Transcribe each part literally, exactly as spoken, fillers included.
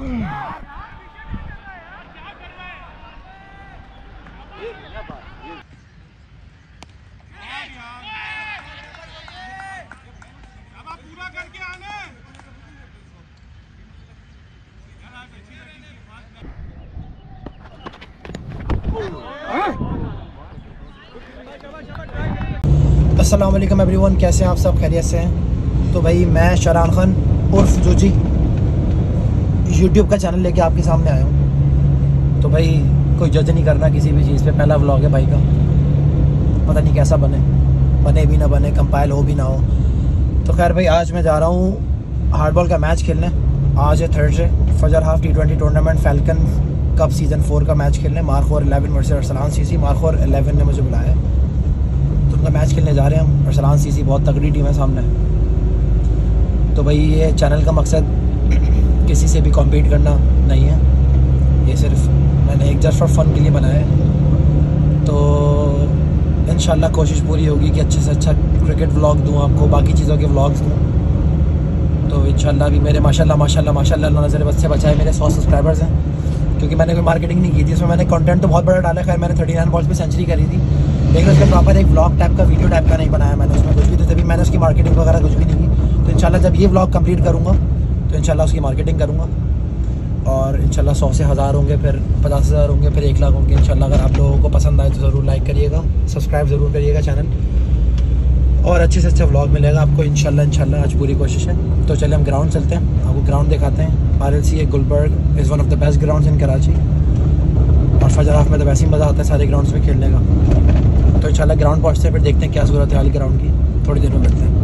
अस्सलाम वालेकुम एवरीवन, कैसे हैं आप सब? खैरियत से हैं? तो भाई मैं शरान खान उर्फ जोजी यूट्यूब का चैनल लेके आपके सामने आया हूँ। तो भाई कोई जज नहीं करना किसी भी चीज़ पे, पहला व्लॉग है भाई का, पता नहीं कैसा बने बने भी ना बने, कंपाइल हो भी ना हो। तो खैर भाई आज मैं जा रहा हूँ हार्डबॉल का मैच खेलने। आज है Thursday, Fajar half T twenty tournament falcon cup season four का मैच खेलने। Markhor eleven versus Arsalan CC. Markhor eleven ने मुझे बुलाया है तो उनका मैच खेलने जा रहे हैं हम। अरसलान सीसी बहुत तगड़ी टीम है सामने। तो भाई ये चैनल का मकसद किसी से भी कॉम्पीट करना नहीं है, ये सिर्फ मैंने एक जस्ट फॉर फन के लिए बनाया है। तो इंशाल्लाह कोशिश पूरी होगी कि अच्छे से अच्छा क्रिकेट व्लॉग दूँ आपको, बाकी चीज़ों के व्लॉग्स दूँ। तो इंशाल्लाह भी मेरे माशाल्लाह माशाल्लाह माशाल्लाह अल्लाह नज़र बस से बचाए मेरे सौ सब्सक्राइबर्स हैं, क्योंकि मैंने कोई मार्केटिंग नहीं की थी इसमें। मैंने कंटेंट तो बहुत बड़ा डाला। खैर मैंने थर्टी नाइन बॉल्स पे सेंचुरी करी थी, लेकिन उसके प्रॉपर एक व्लॉग टाइप का, वीडियो टाइप का नहीं बनाया मैंने उसमें कुछ भी। तो तभी मैंने उसकी मार्केटिंग वगैरह कुछ भी नहीं की। तो इंशाल्लाह जब ये व्लॉग कंप्लीट करूँगा तो इंशाल्लाह उसकी मार्केटिंग करूँगा, और इंशाल्लाह सौ से हज़ार होंगे, फिर पचास हज़ार होंगे, फिर एक लाख होंगे इंशाल्लाह। अगर आप लोगों को पसंद आए तो ज़रूर लाइक करिएगा, सब्सक्राइब ज़रूर करिएगा चैनल, और अच्छे से अच्छा व्लॉग मिलेगा आपको इंशाल्लाह। इंशाल्लाह आज पूरी कोशिश है। तो चलिए हम ग्राउंड चलते हैं, आपको ग्राउंड दिखाते हैं। R L C Gulberg is one of the best grounds in Karachi, और फजर हाफ में तो वैसे ही मज़ा आता है सारे ग्राउंड्स में खेलने का। तो इंशाल्लाह ग्राउंड पहुँचते हैं, फिर देखते हैं क्या सूरत है ग्राउंड की। थोड़ी देर में मिलते हैं।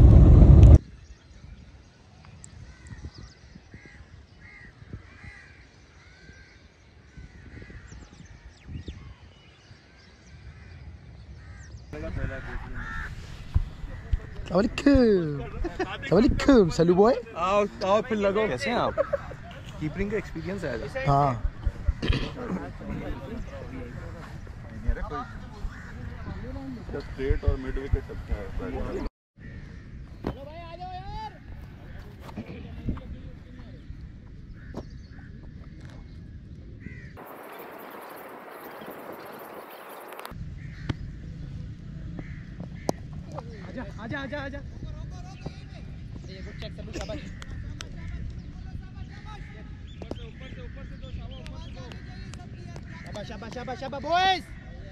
वालेकुम सलू बॉय। आओ आओ फिर लगो। कैसे हैं आप? कीपिंग का एक्सपीरियंस है? हाँ स्ट्रेट और मिड विकेट अच्छा है। आजा आजा आजा। ये गुड चेक सब शाबाश। शाबाश शाबाश शाबाश शाबाश बॉयज।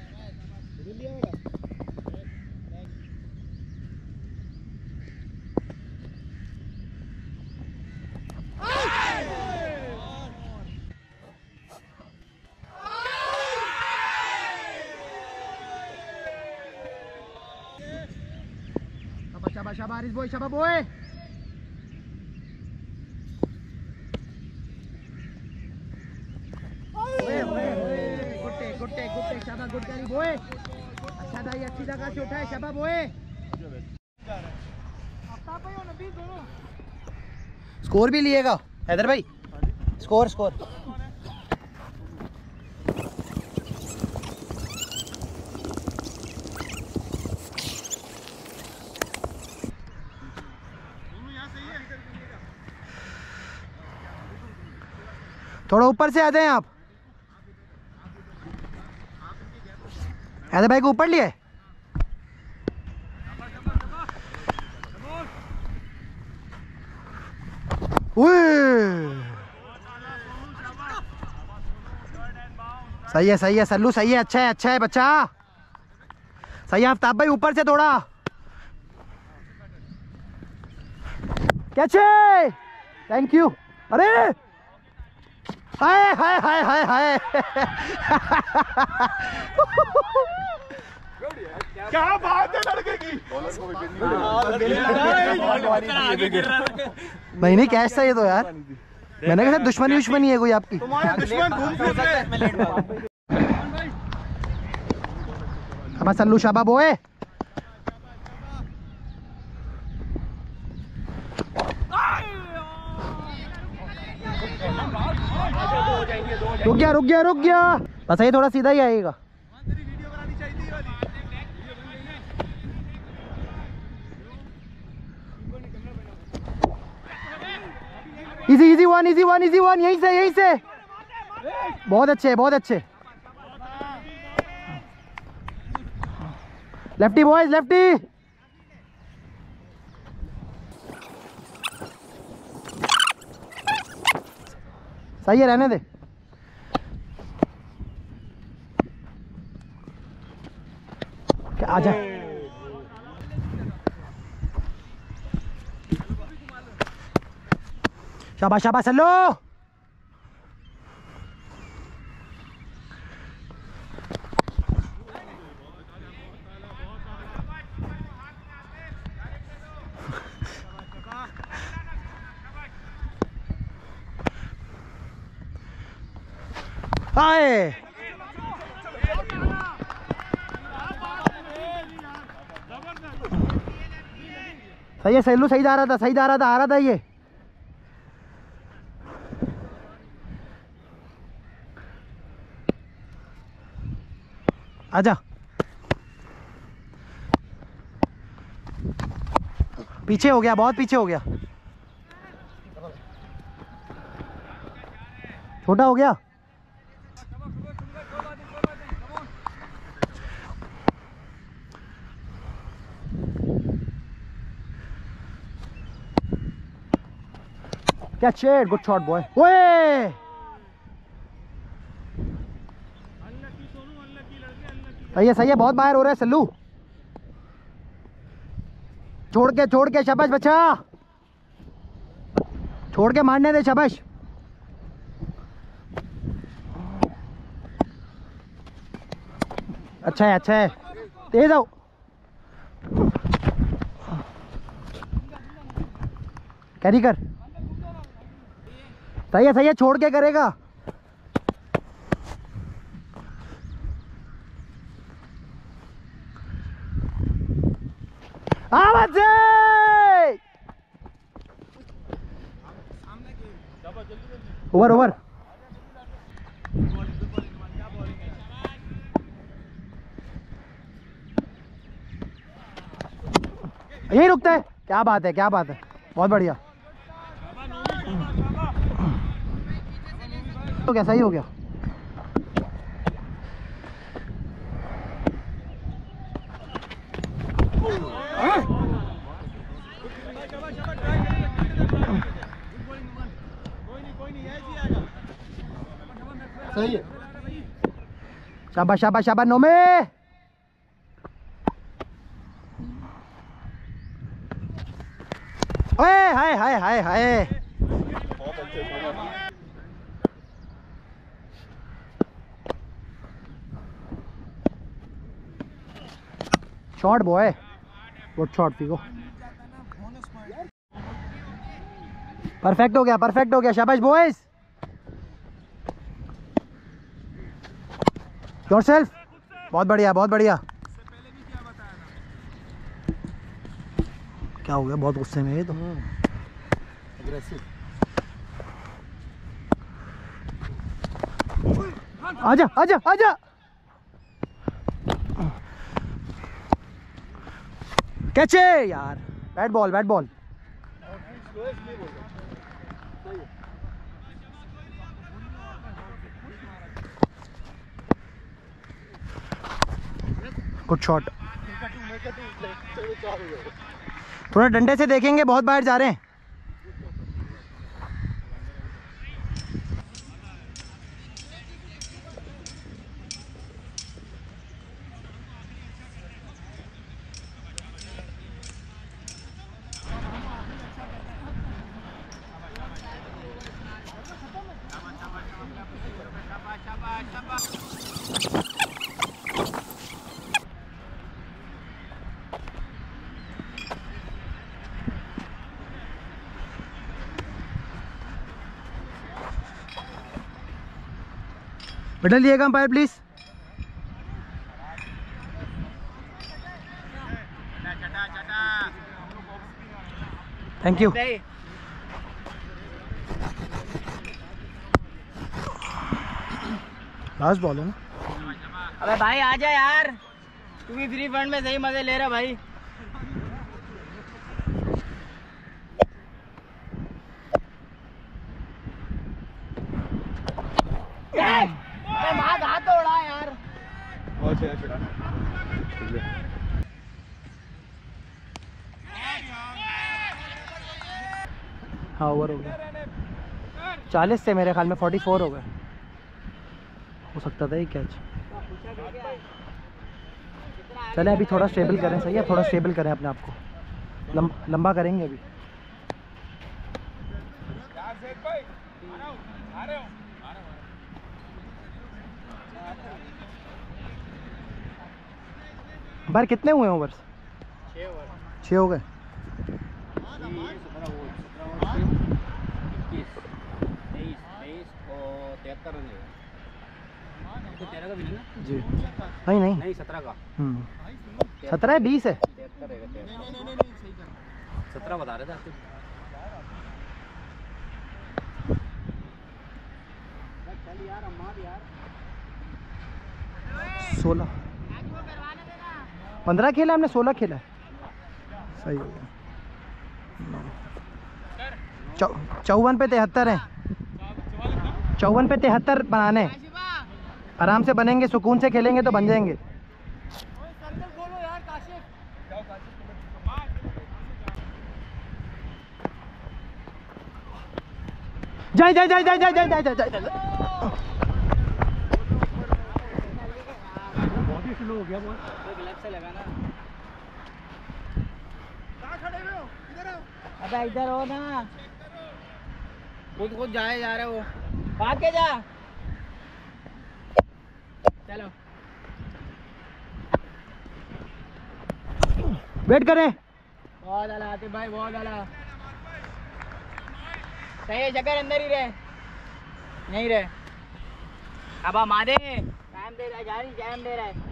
शाबाश शाबाश बॉय शाबाश बॉय। गुट्टे गुट्टे गुट्टे शाबाश गुड करी बॉय। अच्छा दाई अच्छी जगह से उठाए शाबाश बॉय। स्कोर भी लिएगा हैदर भाई? स्कोर स्कोर थोड़ा ऊपर से आ जाएं आप। हैदर भाई को ऊपर लिए। सही है सही है सल्लू सही है, अच्छा है अच्छा है बच्चा, सही है। आफ्ताब भाई ऊपर से थोड़ा कैचे, थैंक यू। अरे हाय हाय हाय हाय हाय क्या बात है लड़के की। नहीं नहीं कैश था ये तो यार। मैंने कहा दुश्मनी दुश्मनी है कोई आपकी। अब सल्लू शाबा बोए। रुक गया रुक गया रुक गया, बस ये थोड़ा सीधा ही आएगा। Easy easy one easy one easy one यहीं से यहीं से बहुत अच्छे बहुत अच्छे लेफ्टी बॉयज लेफ्टी सही है रहने दे आजा शाबाश शाबाश चलो आए सही है सैलू सही जा रहा था सही जा रहा था आ रहा था ये आजा पीछे हो गया बहुत पीछे हो गया छोटा हो गया Catch it, good shot boy. ओए सही है सही है बहुत बाहर हो रहा है सल्लू छोड़ के छोड़ के शाबाश बच्चा छोड़ के मारने दे शाबाश अच्छा है अच्छा है तेज आओ कैरी कर सही है सही है छोड़ के करेगा आवाज ओवर ओवर यही रुकता है क्या बात है क्या बात है बहुत बढ़िया हो गया सही हो गया सही है शाबाश शाबाश शाबाश नो में ओए हाय हाय हाय हाय शॉट बॉय गुड शॉट पीको परफेक्ट हो गया परफेक्ट हो गया शाबाश बॉयज योरसेल्फ बहुत बढ़िया बहुत बढ़िया क्या हो गया बहुत गुस्से में है तो आजा आजा आजा कैच है यार bat ball bat ball good shot थोड़ा डंडे से देखेंगे बहुत बाहर जा रहे हैं बदल दिएगा umpire please thank you last ball है ना अबे भाई आजा यार तू भी फ्री फंड में सही मजे ले रहा भाई हाँ ओवर हो गया, चालीस से मेरे ख्याल में फोर्टी फोर हो गए, हो सकता था ये कैच। चले अभी थोड़ा स्टेबल करें, सही है, थोड़ा स्टेबल करें अपने आप को, लम, लंबा करेंगे अभी। बार कितने हुए ओवर्स? छः हो गए। जी नहीं नहीं नहीं सत्रह का, सत्रह है, बीस है, सत्रह बता रहे थे आपको। सोलह पंद्रह खेला हमने, सोलह खेला है, सही हो गया। चौवन पे तिहत्तर है, चौवन पे तिहत्तर बनाने, आराम से बनेंगे, सुकून से खेलेंगे तो बन जाएंगे। जाए जाए जाए जाए जाए जाए जाए जाए जाए बहुत ही स्लो हो गया, बहुत ग्लव से लगा ना। अबे इधर हो ना, खुद खुद जाए जा रहे हो, भाग के जा। चलो वेट करें। बहुत आला आतिफ भाई, बहुत आला, सही है, जगह अंदर ही रहे, नहीं रहे। अब मादे टाइम दे रहा है, जारी टाइम दे रहा है।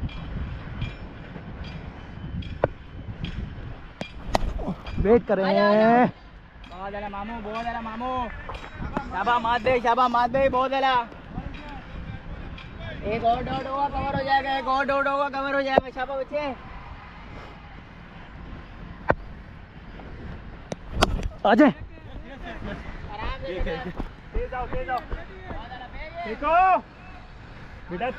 वेट करें। बहुत आला मामू, बहुत आला मामू, शाबा मार दे, शाबा मार दे, बहुत आला। एक और डॉट होगा कवर हो जाएगा, एक और डॉट होगा कवर हो जाएगा, शाबा बच्चे। आ जाए, आराम से तेज आओ, तेज आओ, देखो बेटा।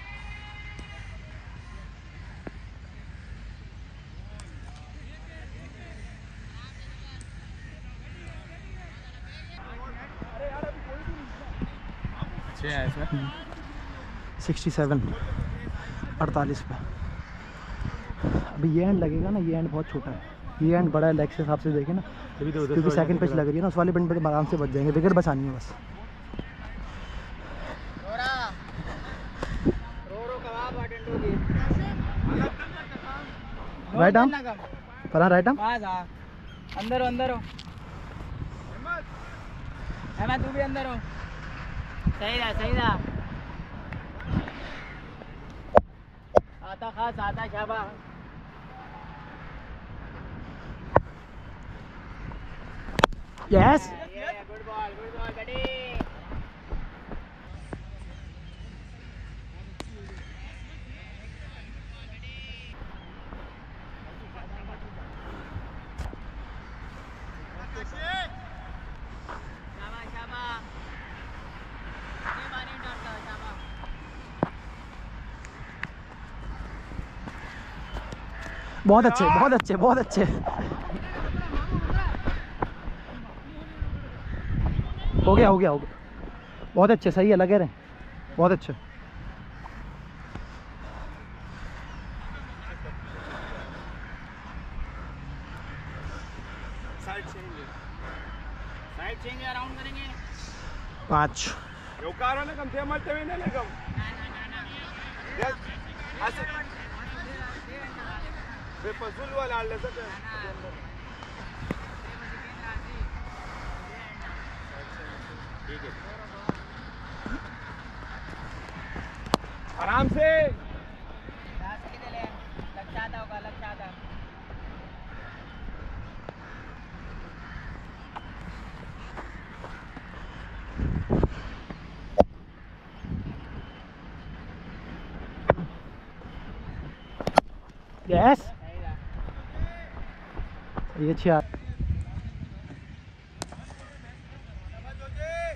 छः है इसमें, सिक्सटी सेवन अड़तालीस पे। अभी ये एंड लगेगा ना, ये एंड बहुत छोटा है, ये एंड बड़ा है, लेग से हिसाब से देखें ना, क्योंकि सेकंड पिच लग रही है ना, उस वाले पिच पर आराम से बच जाएंगे, विकेट बचानी है बस। राइट आर्म पर, राइट आर्म अंदर हो, अंदर हो, अहमद तू भी अंदर हो, सही रहा, सही रहा, आता खास आता, शाबा। Yes, good ball, good ball बेटी। शाबा, शाबा, ये पानी डालता है, शाबा। बहुत अच्छे, बहुत अच्छे, बहुत अच्छे, हो गया, हो गया, हो गया, बहुत अच्छे, सही है, लगे रहे, बहुत अच्छे। Side change, side change around करेंगे। पाँच योकारो ने कम से मत में नहीं कम यस ऐसे वे पजुल वाला आले सकते ठीक है, आराम से लग होगा, लग जाता। यस, ये अच्छी आ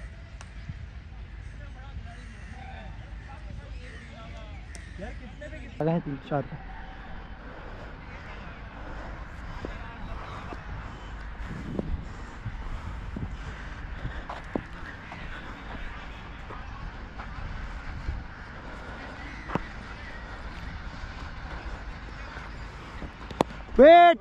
कितने पे आ गए तीन चार पे। वेट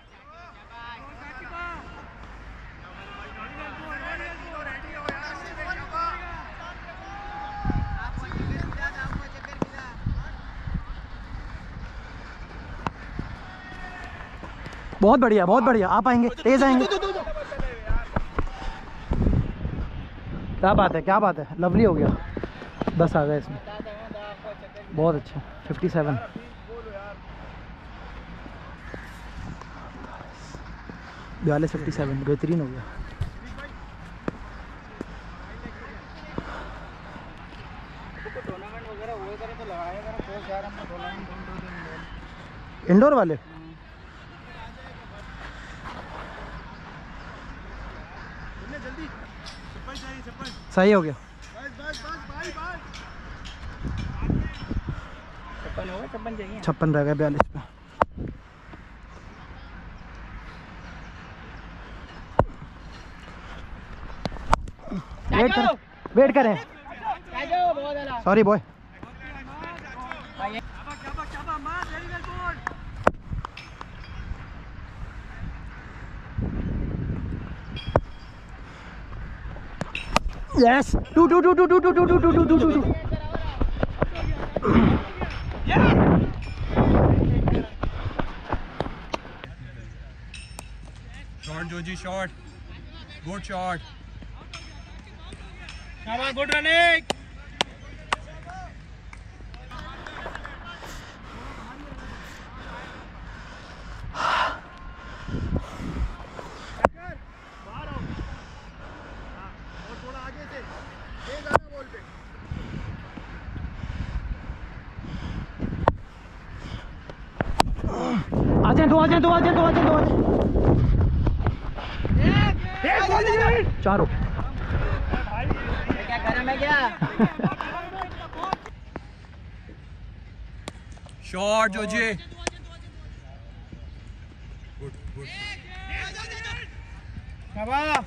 बहुत बढ़िया बहुत बढ़िया, आप आएंगे तेज आएंगे। क्या बात है क्या बात है, लवली हो गया। दस आ गए इसमें, बहुत अच्छा। फिफ्टी सेवन बयालीस फिफ्टी सेवन बेहतरीन हो गया। इंडोर वाले सही हो गया। छप्पन हो गए, छप्पन चाहिए। छप्पन रह गए बयालीस पे। वेट करें वेट करें sorry boy. Yes two two two two two two two two two two two two. Shot Joji, shot, good shot, शाबाश, गुड रनिंग। आ जाए दो आ जाए दो आ जाए दो आ जाए दो आ जाए चारों। क्या गरम है क्या? शॉट जोजी, गुड गुड, शाबाश।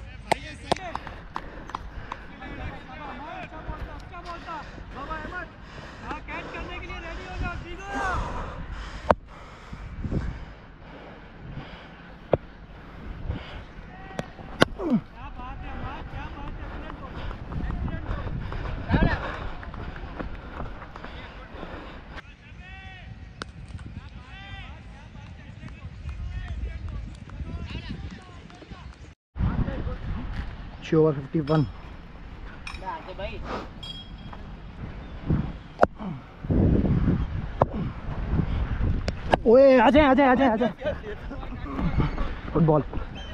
छः ओवर फिफ्टी वन। भाई ओए आ जाए आ जाए आ जाए आ जाए। फुटबॉल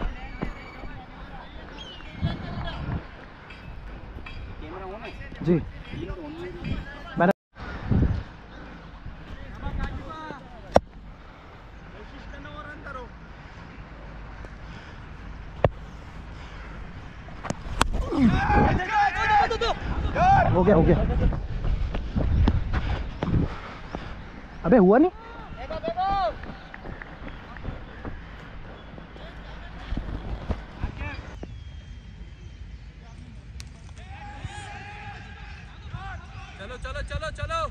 जी मैंने हो गया हो गया। अबे हुआ नहीं। देखो देखो चलो चलो चलो चलो।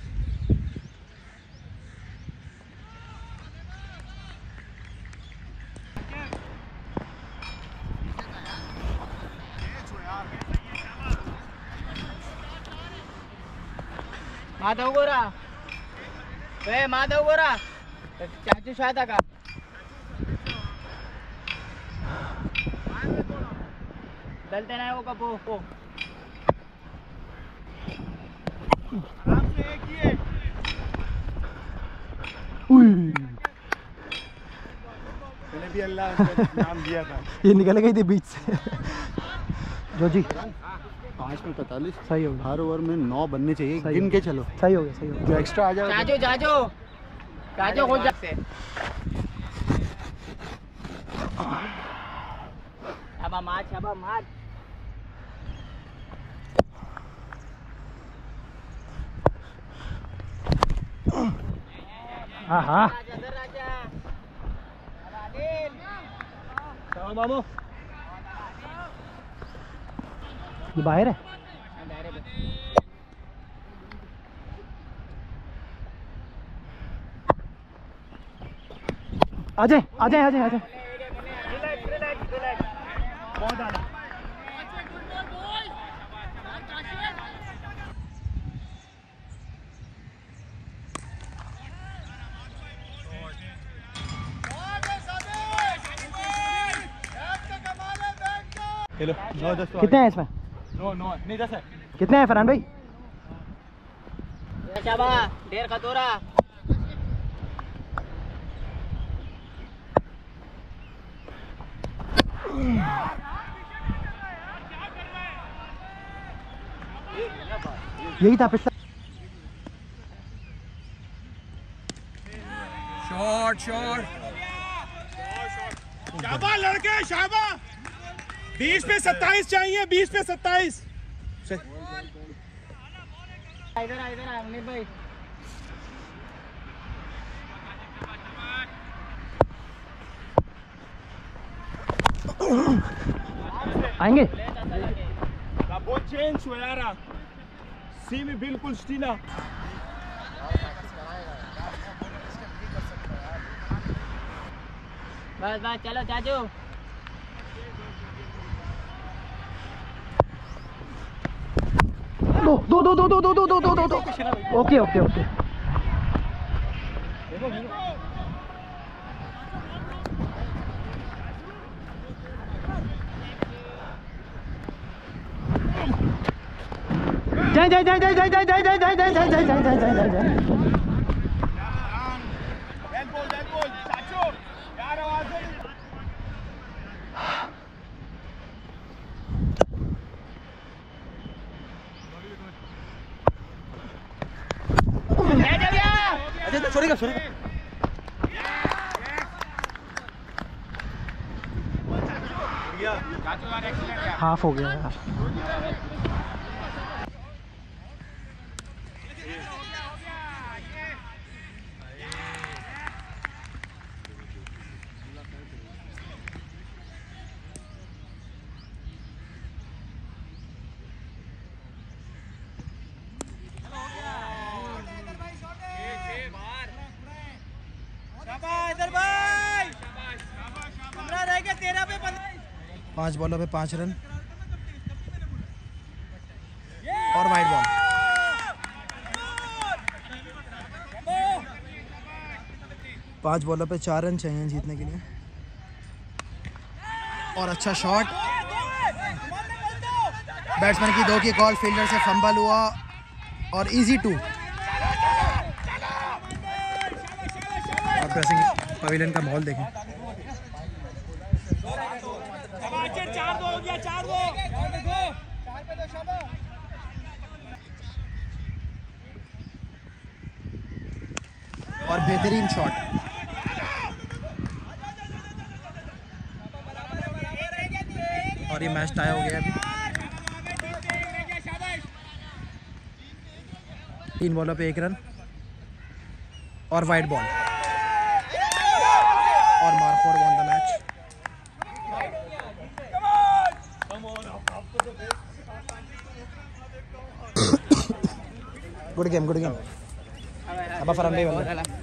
माधव गोरा, वे माधव गोरा, चाचू शादा का। चलते ना वो कपो को। आराम से एक ही है। मैंने भी अल्लाह का नाम दिया था। ये निकल गई थी बीच से। जो जी पाँच में पैंतालीस, सही हो गया। हर ओवर में नौ बनने चाहिए, सही गिन हो के गया। चलो। सही हो गया सही हो गया। जो एक्स्ट्रा आ जाए चाचू चाचू चाचू खुद जा से। अब माच अब माच। हाँ हाँ अंदर राजा चलो मामू ये बाहर है। आ जाए आ जाए आ जाए आ जाए। रिलैक्स रिलैक्स रिलैक्स बहुत आना हेलो नौ दस कितने हैं इसमें? नो नो नहीं दस है कितने हैं फरहान भाई? शाबा ढेर खतोरा यही था पिछला। शॉट शॉट शाबा लड़के शाबा बीस पे सत्ताईस चाहिए बीस पे सत्ताईस इधर आ इधर आ अमित भाई आएंगे। बहुत चेंज हुआ यार सी में बिल्कुल स्टीला बस बस चलो चाचू दो दो दो दो दो दो दो दो दो दो ओके ओके ओके। जाए जाए जाए जाए जाए जाए जाए जाए जाए जाए जाए जाए जाए जाए जाए जाए। बोल बोल चाचू यार आवाज अच्छा छोड़ेगा छोड़ेगा। हाफ हो गया यार। पांच बॉलों पे पांच रन और वाइड बॉल। पांच बॉलों पे चार रन चाहिए जीतने के लिए। और अच्छा शॉट बैट्समैन की दो की कॉल, फील्डर से फंबल हुआ और इजी टू। और प्रेसिंग पवेलियन का माहौल देखें। चार दो हो गया चार दो और बेहतरीन शॉट। और ये मैच टाई हो गया अभी। तीन बॉलों पे एक रन और वाइड बॉल और Markhor won the match. Good game good game. अब फरहान भाई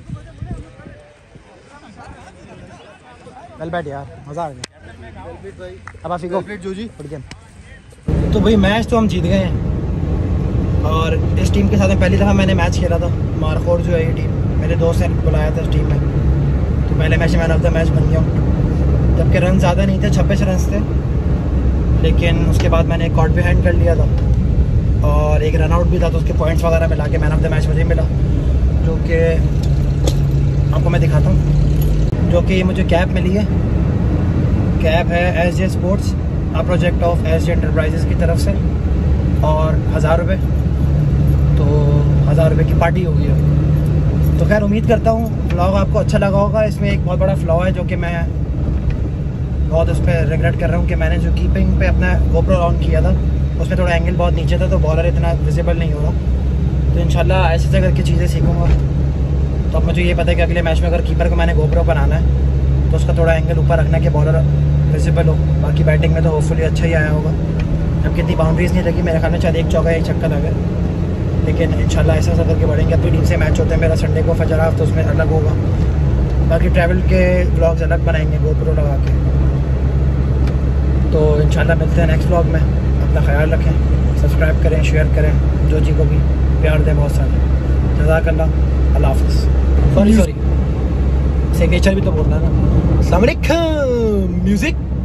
वेल बैट यार, मजा आ गया। अब आप गो जो जी गुड गेम। तो भाई मैच तो हम जीत गए हैं और इस टीम के साथ में पहली दफ़ा मैंने मैच खेला था। मारखोर जो है ये टीम, मेरे दोस्त ने बुलाया था इस टीम में, तो पहले मैच में मैन ऑफ द मैच बन गया हूँ। जबकि रन ज़्यादा नहीं थे, छब्बीस रन थे, लेकिन उसके बाद मैंने एक कॉर्ड भी हैंड कर लिया था और एक रन आउट भी था, तो उसके पॉइंट्स वगैरह मिला के मैन ऑफ द मैच मुझे मिला, जो कि आपको मैं दिखाता हूँ। जो कि मुझे कैप मिली है। कैप है S J sports, a project of S J enterprises की तरफ से, और हज़ार रुपये, तो हज़ार रुपये की पार्टी होगी। तो खैर उम्मीद करता हूँ व्लॉग आपको अच्छा लगा होगा। इसमें एक बहुत बड़ा फ्लॉ है जो कि मैं बहुत उस पर रिग्रेट कर रहा हूँ कि मैंने जो कीपिंग पे अपना गोप्रो ऑन किया था उसमें थोड़ा एंगल बहुत नीचे था, तो बॉलर इतना विजिबल नहीं होगा। तो इंशाल्लाह ऐसे ऐसे करके चीज़ें सीखूँगा तो अब मुझे ये पता है कि अगले मैच में अगर कीपर को मैंने गोप्रो बनाना है तो उसका थोड़ा एंगल ऊपर रखना है कि बॉलर विजिबल हो। बाकी बैटिंग में तो होपफुली अच्छा ही आया होगा। अब कितनी बाउंड्रीज नहीं लगी, मेरे ख्याल में शायद एक चौका एक छक्का लगे, लेकिन इंशाल्लाह ऐसा ऐसा करके बढ़ेंगे। अपनी टीम से मैच होते हैं मेरा संडे को फजर हाफ, तो उसमें अलग होगा। बाकी ट्रैवल के व्लॉग्स अलग बनाएंगे गोप्रो लगा के। तो इंशाल्लाह मिलते हैं नेक्स्ट व्लॉग में। अपना ख्याल रखें, सब्सक्राइब करें, शेयर करें, जो जी को भी प्यार दें बहुत सारे। जज़ाकल्लाह, अल्लाह हाफ़िज़। सॉरी सॉरी सिग्नेचर भी तो बोलना है ना। अस्सलाम वालेकुम म्यूज़िक।